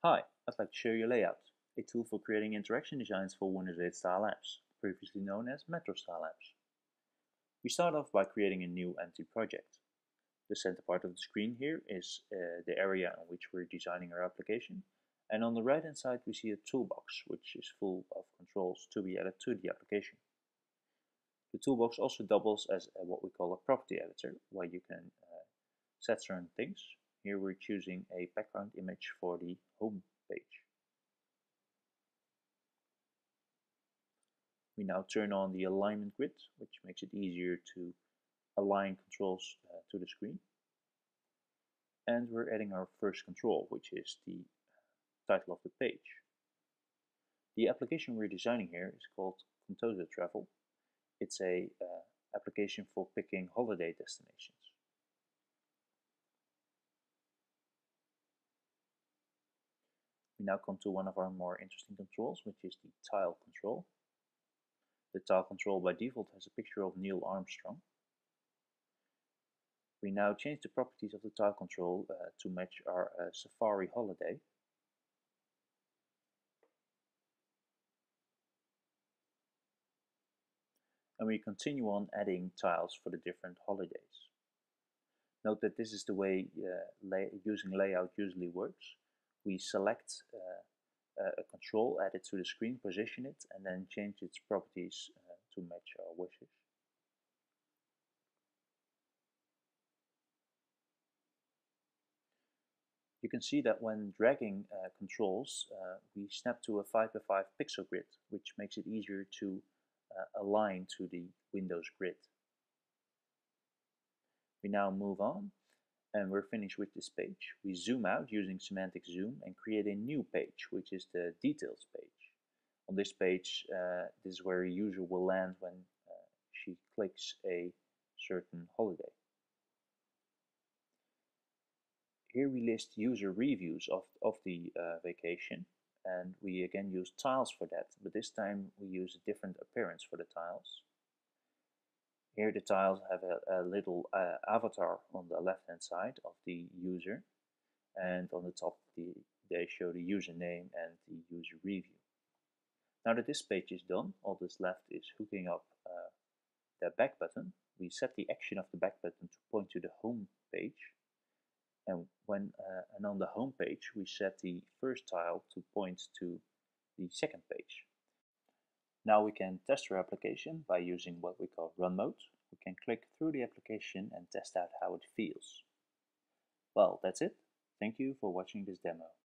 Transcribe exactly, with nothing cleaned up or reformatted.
Hi, I'd like to show you Layout, a tool for creating interaction designs for Windows eight style apps, previously known as Metro style apps. We start off by creating a new empty project. The center part of the screen here is uh, the area in which we're designing our application, and on the right hand side we see a toolbox which is full of controls to be added to the application. The toolbox also doubles as a, what we call a property editor, where you can uh, set certain things. Here we're choosing a background image for the home page. We now turn on the alignment grid, which makes it easier to align controls uh, to the screen. And we're adding our first control, which is the title of the page. The application we're designing here is called Contoso Travel. It's a uh, application for picking holiday destinations. We now come to one of our more interesting controls, which is the tile control. The tile control by default has a picture of Neil Armstrong. We now change the properties of the tile control uh, to match our uh, Safari holiday. And we continue on adding tiles for the different holidays. Note that this is the way uh, lay using layout usually works. We select uh, a control, add it to the screen, position it, and then change its properties uh, to match our wishes. You can see that when dragging uh, controls, uh, we snap to a five by five pixel grid, which makes it easier to uh, align to the Windows grid. We now move on, and we're finished with this page. We zoom out using semantic zoom and create a new page, which is the details page. On this page, uh, this is where a user will land when uh, she clicks a certain holiday. Here we list user reviews of, of the uh, vacation, and we again use tiles for that, but this time we use a different appearance for the tiles. Here the tiles have a, a little uh, avatar on the left hand side of the user, and on the top the, they show the username and the user review. Now that this page is done, all that's left is hooking up uh, the back button. We set the action of the back button to point to the home page. And when uh, and on the home page, we set the first tile to point to the second page. Now we can test our application by using what we call run mode. We can click through the application and test out how it feels. Well, that's it. Thank you for watching this demo.